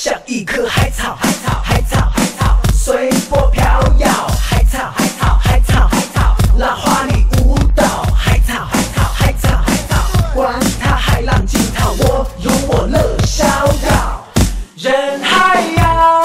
像一棵海草，海草，海草，海草，随波飘摇，海草，海草，海草，海草，浪花里舞蹈，海草，海草，海草，海草，管它海浪惊涛，我有我乐逍遥，人海呀。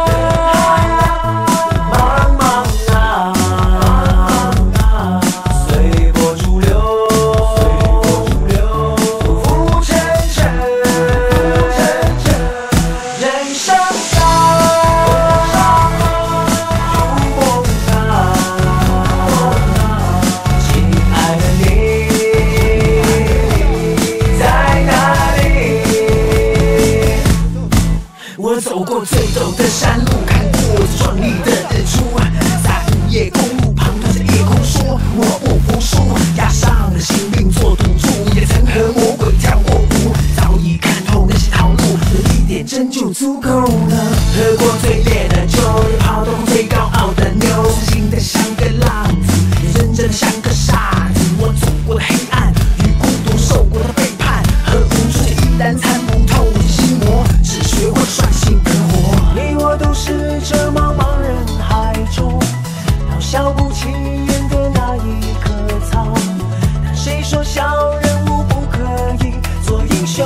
我走过最陡的山路，看过最壮丽的日出，在午夜公路旁对着夜空说：“我不服输。”押上了性命做赌注，也曾和魔鬼跳过舞，早已看透那些套路，有一点真就足够了。喝过最烈的酒，也跑得过最高傲的牛，自信的像个浪子，也认真的像个傻子。我走过的黑暗与孤独，受过的背叛和无助，依然参不透我的心魔，只学会率性而活。你我都是这茫茫人海中渺小不起眼的那一棵草，但谁说小人物不可以做英雄？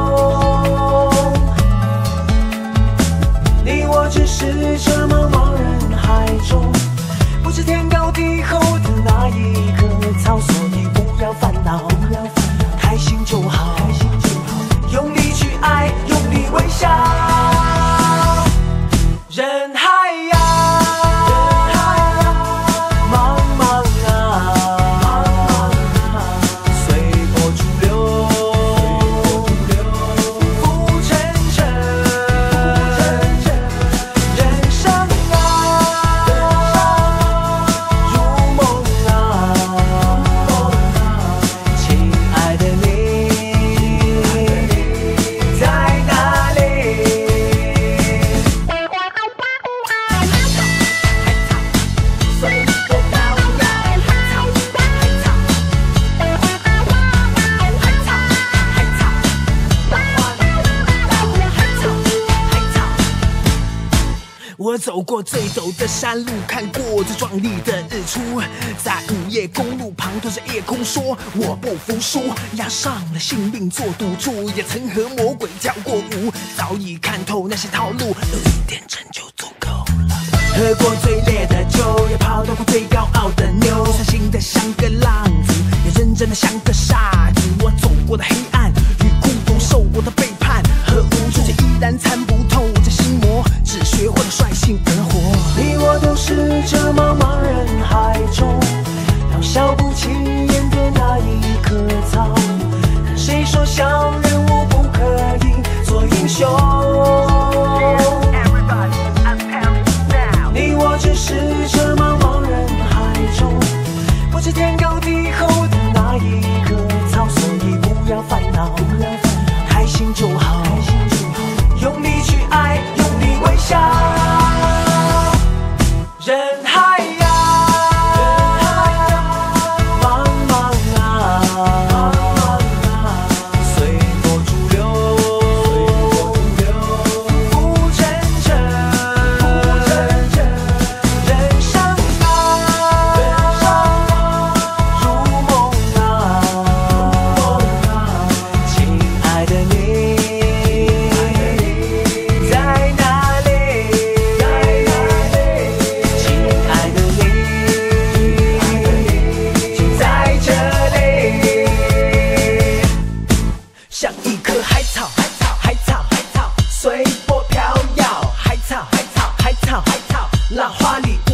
你我只是这茫茫人海中不知天高地厚的那一棵草，所以不要烦恼，开心就好，用力去爱，用力微笑。人海呀，茫茫啊，随波逐流，浮沉沉，人生啊，如梦啊，亲爱的你在哪里？随波飘摇，海草，海草，海草，海草，浪花里舞蹈，海草，海草。我走过最陡的山路，看过最壮丽的日出，在午夜公路旁对着夜空说：“我不服输。”押上了性命做赌注，也曾和魔鬼跳过舞，早已看透那些套路，有一点真就足够了。喝过最烈的酒，也跑得过最高傲的牛，自信的像个浪子，也认真的像个傻子。我走过的黑暗与孤独，受过的背叛和无助，却依然参不透这心魔，只学会了率性而活。你我都是这茫茫人海中渺小不起眼的那一棵草，但谁说小人物不可以做英雄？你我只是这茫茫人海中不知天高地厚的那一棵草，所以不要烦恼，开心就好，用力去爱，用力微笑。人海呀，茫茫啊，随波逐流，浮沉沉，人生啊，如梦啊，亲爱的你在哪里？亲爱的你就在这里，像一棵海草，海草，海草，海草，随波飘摇，海草，海草，海草，海草，浪花里。